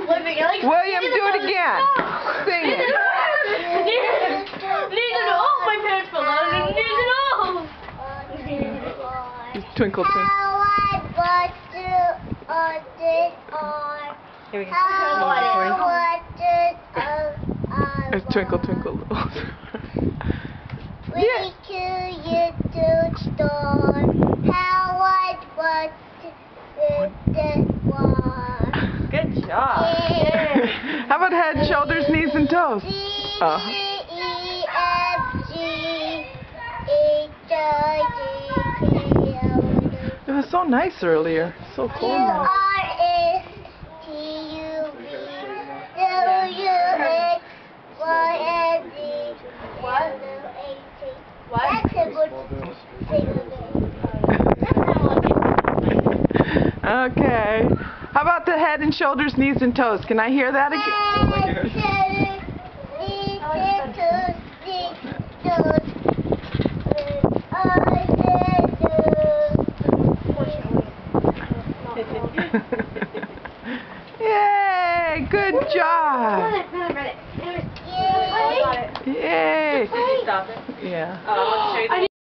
William, do it again. Sing it. My parents fell out and Just twinkle, twinkle. Here we go. It's twinkle, twinkle, little. We to you to store how I was the war. Good job. How about head, shoulders, knees, and toes? It was so nice earlier. So cold now. Okay. How about the head and shoulders, knees, and toes? Can I hear that again? Yay! Good job! Yay! Did you stop it? Yeah. I want to show you